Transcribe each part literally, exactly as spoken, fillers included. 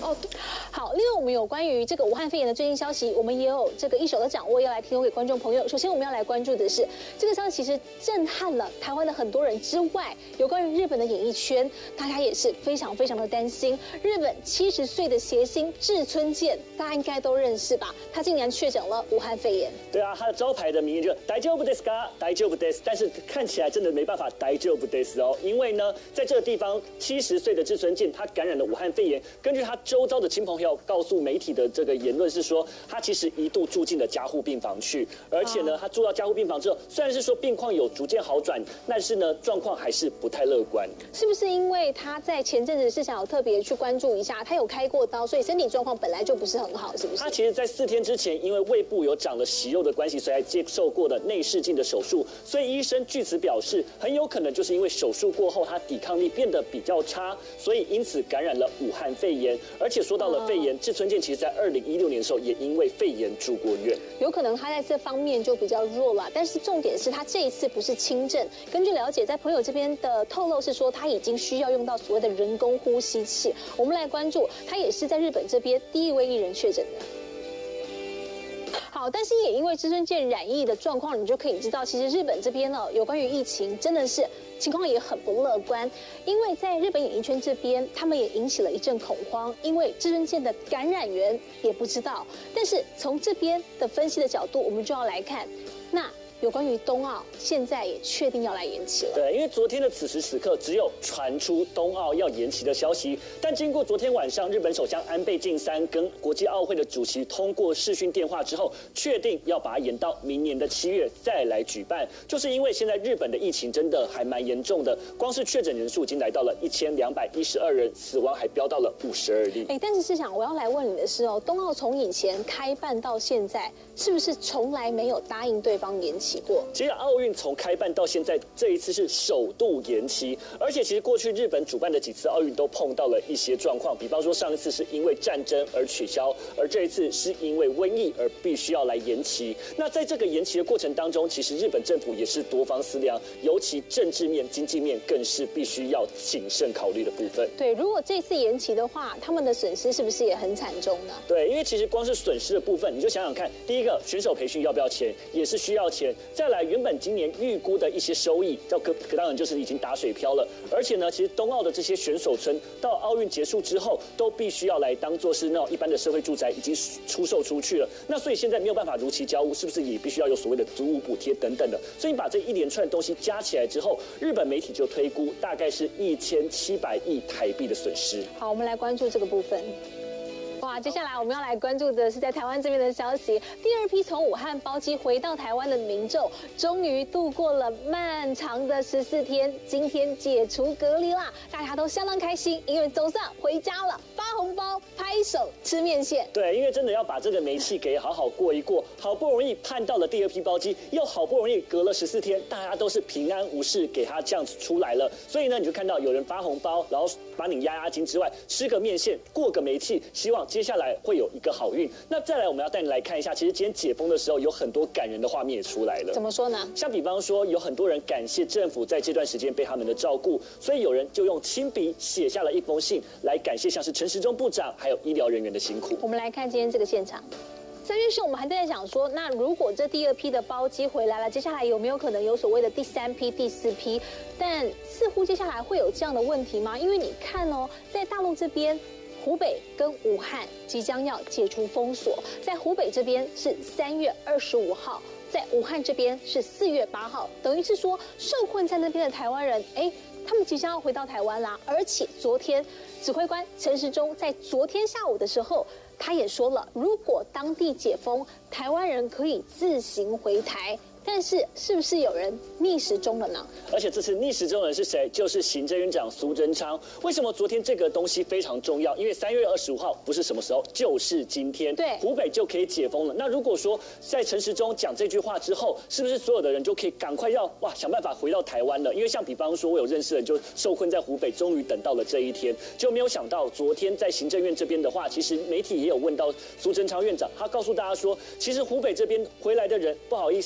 哦，好，另外我们有关于这个武汉肺炎的最新消息，我们也有这个一手的掌握，要来提供给观众朋友。首先我们要来关注的是这个消息，其实震撼了台湾的很多人之外，有关于日本的演艺圈，大家也是非常非常的担心。日本七十岁的谐星志村健，大家应该都认识吧？他竟然确诊了武汉肺炎。 对啊，他的招牌的名言就是大丈夫ですか，大丈夫です。但是看起来真的没办法大丈夫です哦，因为呢，在这个地方，七十岁的志村健他感染了武汉肺炎。根据他周遭的亲朋友告诉媒体的这个言论是说，他其实一度住进了加护病房去，而且呢，他住到加护病房之后，虽然是说病况有逐渐好转，但是呢，状况还是不太乐观。 是不是因为他在前阵子是想有特别去关注一下，他有开过刀，所以身体状况本来就不是很好，是不是？ 他其实，在四天之前，因为胃部有长了息肉的关系，所以还接受过的内视镜的手术。所以医生据此表示，很有可能就是因为手术过后，他抵抗力变得比较差，所以因此感染了武汉肺炎。而且说到了肺炎，志村健其实在二零一六年的时候也因为肺炎住过院。 有可能他在这方面就比较弱了，但是重点是他这一次不是轻症。根据了解，在朋友这边的透露是说，他已经需要用到所谓的人工呼吸器。我们来关注，他也是在日本这边第一位艺人确诊的。好，但是也因为志村健染疫的状况，你就可以知道，其实日本这边呢，有关于疫情真的是情况也很不乐观。因为在日本演艺圈这边，他们也引起了一阵恐慌，因为志村健的感染源也不知道。但是从这边的分析的角度，我们就要来看，那有关于冬奥，现在也确定要来延期了。 对，因为昨天的此时此刻只有传出冬奥要延期的消息，但经过昨天晚上日本首相安倍晋三跟国际奥会的主席通过视讯电话之后，确定要把它延到明年的七月再来举办。就是因为现在日本的疫情真的还蛮严重的，光是确诊人数已经来到了一千两百一十二人，死亡还飙到了五十二例。 哎，但是市长，我要来问你的是哦，冬奥从以前开办到现在，是不是从来没有答应对方延期？ 其实奥运从开办到现在，这一次是首度延期，而且其实过去日本主办的几次奥运都碰到了一些状况，比方说上一次是因为战争而取消，而这一次是因为瘟疫而必须要来延期。那在这个延期的过程当中，其实日本政府也是多方思量，尤其政治面、经济面更是必须要谨慎考虑的部分。 对，如果这次延期的话，他们的损失是不是也很惨重呢？ 对，因为其实光是损失的部分，你就想想看，第一个选手培训要不要钱，也是需要钱。再来，原本今年预估的一些收益，叫可当然就是已经打水漂了。而且呢，其实冬奥的这些选手村到奥运结束之后，都必须要来当做是那种一般的社会住宅已经出售出去了。那所以现在没有办法如期交屋，是不是也必须要有所谓的租屋补贴等等的？所以你把这一连串的东西加起来之后，日本媒体就推估大概是一千七百亿台币的损失。 好，我们来关注这个部分。哇，接下来我们要来关注的是在台湾这边的消息。第二批从武汉包机回到台湾的民众，终于度过了漫长的十四天，今天解除隔离啦，大家都相当开心，因为总算回家了，发红包、拍手、吃面线。 对，因为真的要把这个煤气给好好过一过，好不容易盼到了第二批包机，又好不容易隔了十四天，大家都是平安无事，给他这样子出来了。所以呢，你就看到有人发红包，然后把你压压惊之外，吃个面线，过个煤气，希望接下来会有一个好运。那再来，我们要带你来看一下，其实今天解封的时候，有很多感人的画面也出来了。 怎么说呢？ 像比方说，有很多人感谢政府在这段时间被他们的照顾，所以有人就用亲笔写下了一封信来感谢，像是陈时中部长还有医疗人员的辛苦。 我们来看今天这个现场。三月时，我们还在想说，那如果这第二批的包机回来了，接下来有没有可能有所谓的第三批、第四批？但似乎接下来会有这样的问题吗？因为你看哦，在大陆这边，湖北跟武汉即将要解除封锁，在湖北这边是三月二十五号，在武汉这边是四月八号，等于是说受困在那边的台湾人，哎，他们即将要回到台湾啦。而且昨天指挥官陈时中在昨天下午的时候，他也说了，如果当地解封，台湾人可以自行回台。但是，是不是有人逆时钟了呢？ 而且这次逆时钟人是谁？就是行政院长苏贞昌。为什么昨天这个东西非常重要？因为三月二十五号不是什么时候，就是今天。 对， 湖北就可以解封了。那如果说在陈时中讲这句话之后，是不是所有的人就可以赶快要哇想办法回到台湾了？因为像比方说，我有认识的人就受困在湖北，终于等到了这一天，就没有想到昨天在行政院这边的话，其实媒体也有问到苏贞昌院长，他告诉大家说，其实湖北这边回来的人不好意思，没有办法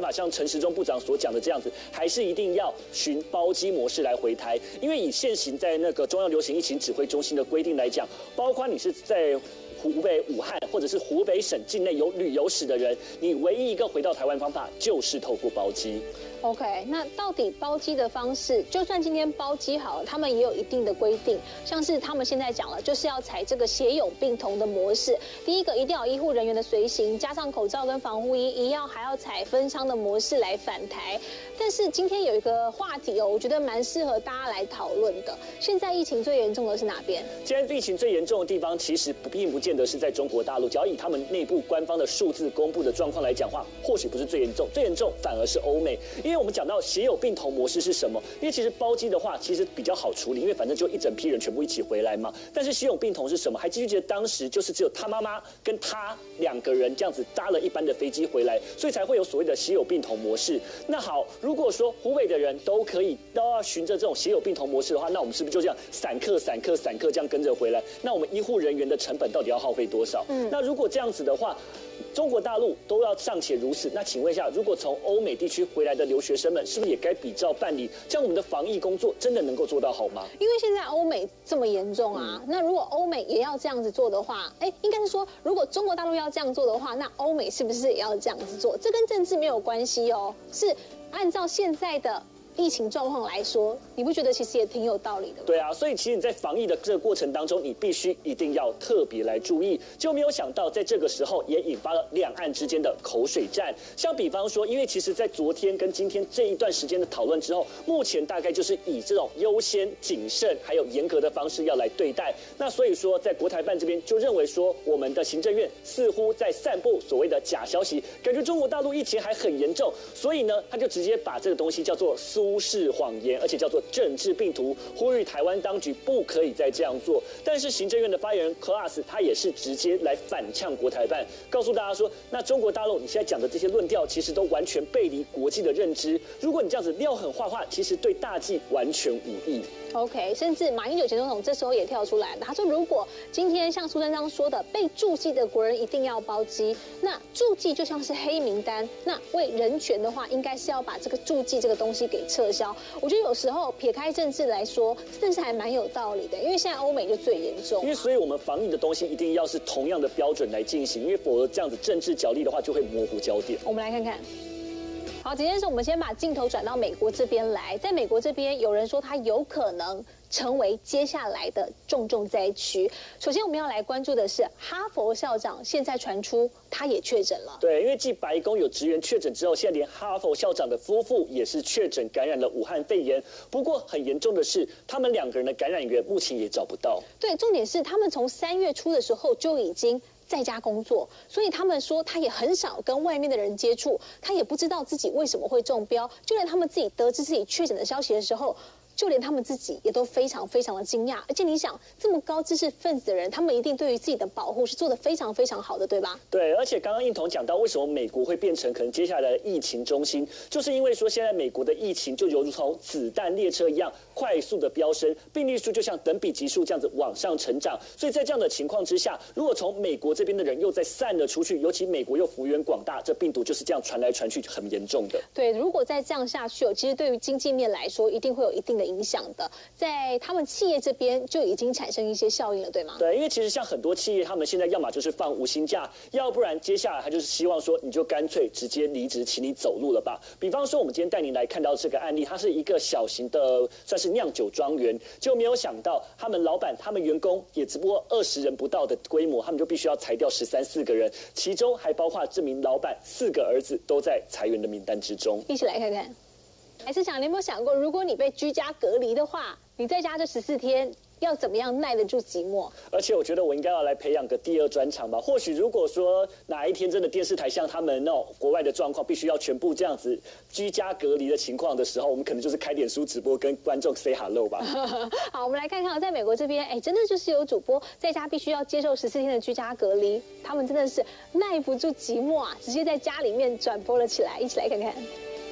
法像陈时中部长所讲的这样子，还是一定要循包机模式来回台。因为以现行在那个中央流行疫情指挥中心的规定来讲，包括你是在湖北武汉或者是湖北省境内有旅游史的人，你唯一一个回到台湾方法就是透过包机。 OK， 那到底包机的方式，就算今天包机好了，他们也有一定的规定，像是他们现在讲了，就是要采这个血友并同的模式。第一个一定要有医护人员的随行，加上口罩跟防护衣，一样还要采分舱的模式来返台。但是今天有一个话题哦，我觉得蛮适合大家来讨论的。现在疫情最严重的是哪边？ 现在疫情最严重的地方，其实并不见得是在中国大陆，只要以他们内部官方的数字公布的状况来讲话，或许不是最严重，最严重反而是欧美。因为我们讲到血友并同模式是什么？因为其实包机的话，其实比较好处理，因为反正就一整批人全部一起回来嘛。但是血友并同是什么？还记不记得当时就是只有他妈妈跟他两个人这样子搭了一班的飞机回来，所以才会有所谓的血友并同模式。那好，如果说湖北的人都可以都要循着这种血友并同模式的话，那我们是不是就这样散客、散客、散客这样跟着回来？那我们医护人员的成本到底要耗费多少？嗯，那如果这样子的话，中国大陆都要尚且如此，那请问一下，如果从欧美地区回来的留学生们，是不是也该比照办理？这样我们的防疫工作真的能够做到好吗？ 因为现在欧美这么严重啊，嗯、那如果欧美也要这样子做的话，哎，应该是说，如果中国大陆要这样做的话，那欧美是不是也要这样子做？这跟政治没有关系哦，是按照现在的疫情状况来说，你不觉得其实也挺有道理的吗？ 对啊，所以其实你在防疫的这个过程当中，你必须一定要特别来注意。就没有想到，在这个时候也引发了两岸之间的口水战。像比方说，因为其实在昨天跟今天这一段时间的讨论之后，目前大概就是以这种优先、谨慎还有严格的方式要来对待。那所以说，在国台办这边就认为说，我们的行政院似乎在散布所谓的假消息，感觉中国大陆疫情还很严重，所以呢，他就直接把这个东西叫做苏。都市谎言，而且叫做政治病毒，呼吁台湾当局不可以再这样做。但是行政院的发言人 Class 他也是直接来反呛国台办，告诉大家说，那中国大陆你现在讲的这些论调，其实都完全背离国际的认知。如果你这样子撂狠话话，其实对大计完全无益。 OK， 甚至马英九前总统这时候也跳出来了，他说，如果今天像苏贞昌说的，被注记的国人一定要包机，那注记就像是黑名单，那为人权的话，应该是要把这个注记这个东西给撤销。我觉得有时候撇开政治来说，真是还蛮有道理的，因为现在欧美就最严重。 因为所以我们防疫的东西一定要是同样的标准来进行，因为否则这样子政治角力的话，就会模糊焦点。 我们来看看。好，今天是我们先把镜头转到美国这边来，在美国这边有人说他有可能成为接下来的重重灾区。首先我们要来关注的是哈佛校长，现在传出他也确诊了。 对，因为继白宫有职员确诊之后，现在连哈佛校长的夫妇也是确诊感染了武汉肺炎。不过很严重的是，他们两个人的感染源目前也找不到。 对，重点是他们从三月初的时候就已经在家工作，所以他们说他也很少跟外面的人接触，他也不知道自己为什么会中标。就连他们自己得知自己确诊的消息的时候，就连他们自己也都非常非常的惊讶。而且你想，这么高知识分子的人，他们一定对于自己的保护是做得非常非常好的，对吧？ 对，而且刚刚印彤讲到，为什么美国会变成可能接下来的疫情中心，就是因为说现在美国的疫情就犹如同子弹列车一样快速的飙升，病例数就像等比级数这样子往上成长。所以在这样的情况之下，如果从美国这边的人又再散了出去，尤其美国又幅员广大，这病毒就是这样传来传去，很严重的。 对，如果再这样下去，其实对于经济面来说，一定会有一定的影响的，在他们企业这边就已经产生一些效应了，对吗？ 对，因为其实像很多企业，他们现在要么就是放无薪假，要不然接下来他就是希望说，你就干脆直接离职，请你走路了吧。比方说，我们今天带您来看到这个案例，它是一个小型的算是酿酒庄园，就没有想到他们老板、他们员工也只不过二十人不到的规模，他们就必须要裁掉十三四个人，其中还包括这名老板四个儿子都在裁员的名单之中。 一起来看看。还是想，你有没有想过，如果你被居家隔离的话，你在家这十四天要怎么样耐得住寂寞？ 而且我觉得我应该要来培养个第二专长吧。或许如果说哪一天真的电视台像他们那种国外的状况，必须要全部这样子居家隔离的情况的时候，我们可能就是开脸书直播跟观众 say hello 吧。 好，我们来看看，在美国这边，哎，真的就是有主播在家必须要接受十四天的居家隔离，他们真的是耐不住寂寞啊，直接在家里面转播了起来，一起来看看。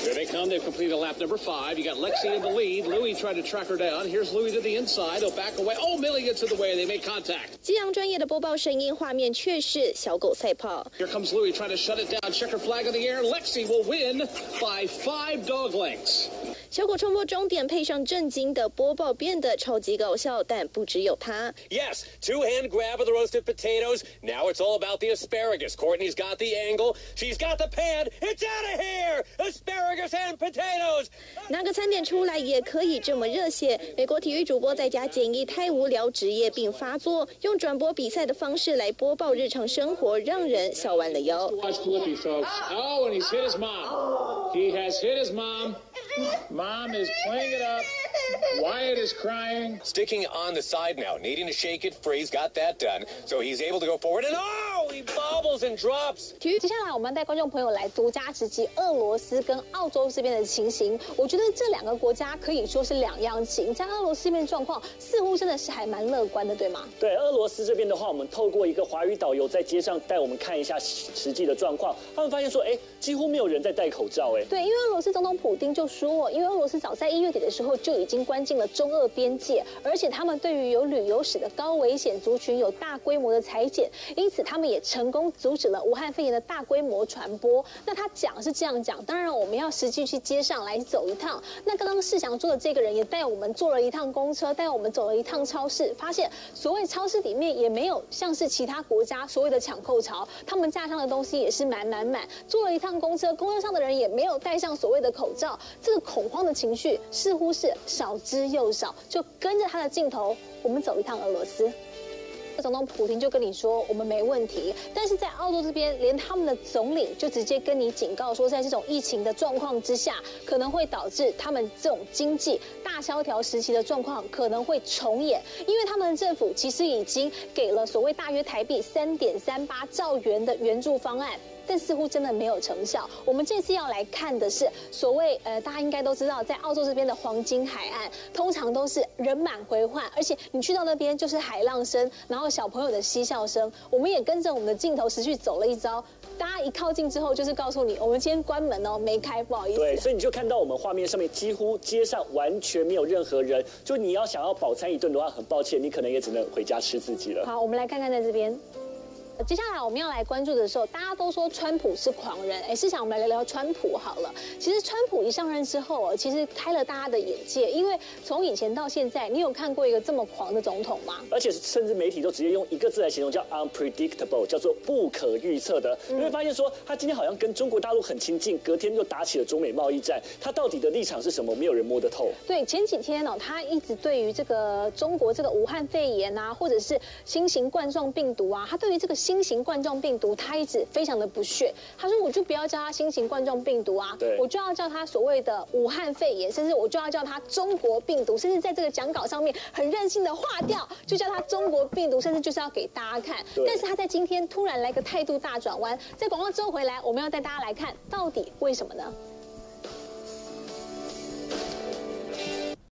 Here they come. They've completed lap number five. You got Lexi in the lead. Louis tried to track her down. Here's Louis to the inside. He'll back away. Oh, Millie gets in the way. They make contact. 激昂专业的播报声音，画面却是小狗赛跑。 Here comes Louis trying to shut it down. Checker flag in the air. Lexi will win by five dog lengths. 小狗冲破终点，配上震惊的播报，变得超级搞笑。但不只有它。 Yes, two-hand grab of the roasted potatoes. Now it's all about the asparagus. Courtney's got the angle. She's got the pan. It's out of here. Asparagus and potatoes. 拿个餐点出来也可以这么热血。美国体育主播在家检疫太无聊，职业病发作，用转播比赛的方式来播报日常生活，让人笑弯了腰。 Watch Flippy, folks. Oh, and he's hit his mom. He has hit his mom. Mom is playing it up. Wyatt is crying. Sticking on the side now, needing to shake it free. He's got that done. So he's able to go forward. And oh, he bobbles and drops. 体育，接下来我们带观众朋友来独家直击俄罗斯跟澳洲这边的情形。我觉得这两个国家可以说是两样情，在俄罗斯这边状况似乎真的是还蛮乐观的，对吗？ 对，俄罗斯这边的话，我们透过一个华语导游在街上带我们看一下实际的状况，他们发现说，哎，几乎没有人在戴口罩，哎。 对，因为俄罗斯总统普丁就说，因为俄罗斯早在一月底的时候就已经关进了中俄边界，而且他们对于有旅游史的高危险族群有大规模的裁剪，因此他们也成功阻止了武汉肺炎的大规模传播。那他讲是这样讲，当然我们要实际去街上来走一趟。那刚刚世祥说的这个人也带我们坐了一趟公车，带我们走了一趟超市，发现所谓超市里面也没有像是其他国家所谓的抢购潮，他们架上的东西也是满满满。坐了一趟公车，公车上的人也没有戴上所谓的口罩，这个恐慌的情绪似乎是少之又少。就跟着他的镜头，我们走一趟俄罗斯。总统普丁就跟你说我们没问题，但是在澳洲这边，连他们的总理就直接跟你警告说，在这种疫情的状况之下，可能会导致他们这种经济大萧条时期的状况可能会重演，因为他们的政府其实已经给了所谓大约台币三点三八兆元的援助方案。但似乎真的没有成效。我们这次要来看的是所谓呃，大家应该都知道，在澳洲这边的黄金海岸，通常都是人满为患，而且你去到那边就是海浪声，然后小朋友的嬉笑声。我们也跟着我们的镜头持续走了一遭，大家一靠近之后，就是告诉你，我们今天关门哦，没开，不好意思。 对，所以你就看到我们画面上面几乎街上完全没有任何人，就你要想要饱餐一顿的话，很抱歉，你可能也只能回家吃自己了。 好，我们来看看在这边。接下来我们要来关注的时候，大家都说川普是狂人，哎，试想我们来聊聊川普好了。其实川普一上任之后，其实开了大家的眼界，因为从以前到现在，你有看过一个这么狂的总统吗？ 而且甚至媒体都直接用一个字来形容，叫 unpredictable， 叫做不可预测的。嗯、你会发现说，他今天好像跟中国大陆很亲近，隔天又打起了中美贸易战，他到底的立场是什么？没有人摸得透。 对，前几天哦，他一直对于这个中国这个武汉肺炎啊，或者是新型冠状病毒啊，他对于这个新型冠状病毒，他一直非常的不屑。他说：“我就不要叫它新型冠状病毒啊，我就要叫它所谓的武汉肺炎，甚至我就要叫它中国病毒，甚至在这个讲稿上面很任性的划掉，就叫它中国病毒，甚至就是要给大家看。但是他在今天突然来个态度大转弯，在广告之后回来，我们要带大家来看到底为什么呢？”